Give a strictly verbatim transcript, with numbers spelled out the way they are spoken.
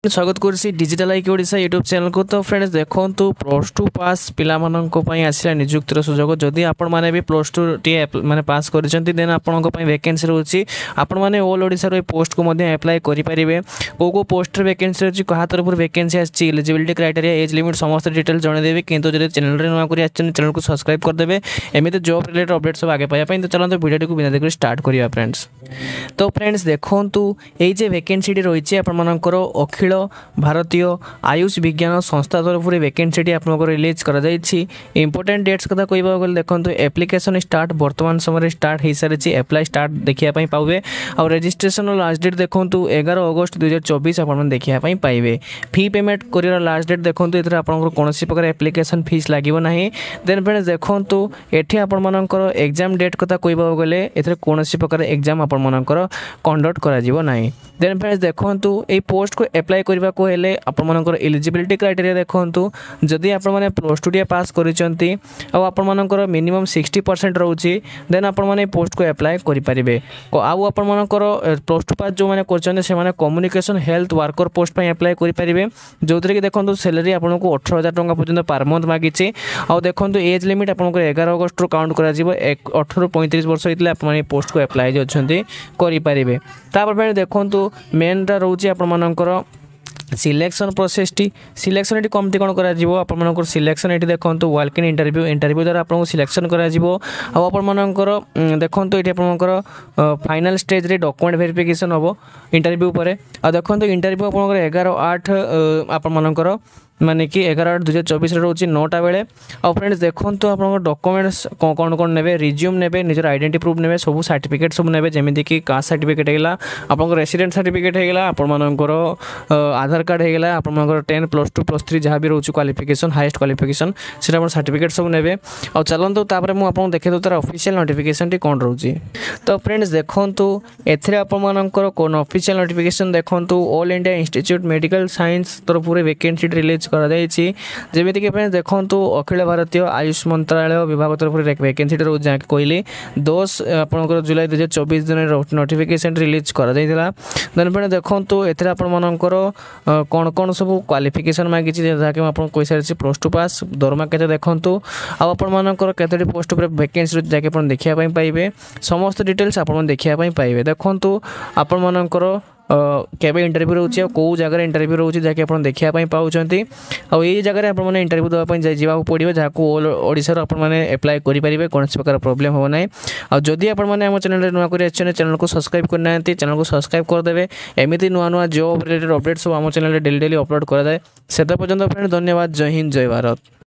स्वागत करुच्ची digital IQ Odisha YouTube channel को। तो फ्रेंड्स देखो प्लस टू पास पिला आसला निजुक्तिर सुजोग जदि आपण मैंने भी प्लस टू टी माने पास करछंती देन आपण वैकेंसी रोची आपण मैंने ऑल ओडिशा रो पोस्ट को मध्य अप्लाई करि परिबे। को को पोस्ट वैकेंसी अछि कहा तरफ वैकेंसी आछि एलिजिबिलिटी क्राइटेरिया एज लिमिट समस्त डिटेल जणे देबे किंतु जदि चैनल रे नुवा करी आछन चैनल को सब्सक्राइब कर देबे एमिते जॉब रिलेटेड अपडेट सब आगे पाया तो चलते वीडियो को बिना देखि स्टार्ट करिया फ्रेंड्स। तो फ्रेंड्स देखंतु एई जे वैकेंसी रही आपमनकर अखिल भारतीय आयुष विज्ञान संस्था तरफ वैकेंसी आपको रिलीज कर इंपोर्टेंट डेट्स कथा कहवा गले देखो एप्लिकेशन स्टार्ट बर्तमान समय स्टार्ट हो सारी एप्लाई स्टार्ट देखापी पावे और रजिस्ट्रेशन लास्ट डेट देखो एगार अगस्ट दुई हजार चौबीस आप देखापी पाइबे। फी पेमेंट कर लास्ट डेट देखो ये आपको कौन प्रकार एप्लिकेशन फीस लगे ना। देन फ्रेंड्स देखो ये आपर एग्जाम डेट कथा कहवा गले ए कौन प्रकार एग्जाम आपर कंडक्ट करा। देन फ्रेंड्स देखो ये पोस्ट को एप्लाई करने को हेले आपर एलिजिबिलिटी क्राइटेरिया देखो जदि आप प्लस टू टी पास करते आपर मिनिमम सिक्सटी परसेंट रोचे देन आपण पोस्ट को एप्लाई करेंगे। आपर प्लस टू पास जो मैंने कर communication health worker post apply करेंगे जो थी कि देखो सैलरी आपको अठर हजार टका पर्यटन पर मंथ मागिचे। आ देखो एज लिमिट आपको एगार अगस्ट रु काउंट कर अठर पैंतीस वर्ष होते हैं पोस्ट को एप्लाई अच्छा करेंगे। तापर देखो मेनटा रोचे आपर सिलेक्शन प्रोसेस टी सिलेक्शन ये कमती कौन कर सिलेक्शन ये देखो वाक इन इंटरव्यू इंटरव्यू द्वारा आपको सिलेक्शन कर देखो ये आपर फाइनल स्टेज रे डॉक्यूमेंट वेरिफिकेशन हम इंटरव्यू पर। आ देखो इंटरव्यू आप एगार आठ आपर माने कि एगार आठ दुई हजार चौबीस रोचे नौटा बेले। आ फ्रेंड्स देखो आप डॉक्यूमेंट्स कौन कौन ने रिज्यूम ने निजर आइडेंटिटी प्रूफ ने सब सर्टिफिकेट सब ने जमीन कि कास्ट सर्टिफिकेट है आप रेसिडेंट सर्टिफिकेट है आपर आधार कार्ड है आपर ten plus two plus three जहाँ भी रोचे क्वालिफिकेशन हाईएस्ट क्वालिफिकेशन से सर्टिफिकेट सब ने। आ चलते तापर मुझे देखे दूँ तार ऑफिशियल नोटिफिकेशन टी कौन रोचे। तो फ्रेंड्स देखो एथरे आपर कौन ऑफिशियल नोटिफिकेशन देखो All India Institute Medical Science तरफ वैकेंसी रिलीज जमीती कि फ्रेंड्स देखो अखिल भारतीय आयुष मंत्रालय विभाग तरफ वैकेंसी रोज जहाँ कहली दस आपंकर जुलाई दुई हजार चौबीस दिन नोटिफिकेशन रिलीज कर देन फ्रेंड्स देखो एथरे आपर कौन कौन सब क्वालिफिकेशन मांगी जहाँकि आपको कही सारी प्लस टू पास दरमा के देखो आपर केतोटी पोस्ट पर वैकेंसी जहाँकि आप देखापी पाइबे समस्त डिटेल्स आप देखापी पाइबे। देखो आपर केबे इंटरव्यू रोचे कौ जगह इंटरव्यू रोचे जहाँकि आप देखापी पाँच आई जगह आपने इंटरव्यू देवाई जावाक पड़ो जहाँ ओडिशा आपने एप्लाई करेंगे कौन प्रकार प्रोब्लेम हो ना। आ जदि आपने आम चैनल नुआ कर चैनल को सब्सक्राइब करना चैनल को सब्सक्राइब करदे एमती नुआ नुआ जॉब रिलेटेड अपडेट सब आम चैनल डेली डेली अपलोड कराए। से पर्यटन फ्रेंड धन्यवाद। जय हिंद जय भारत।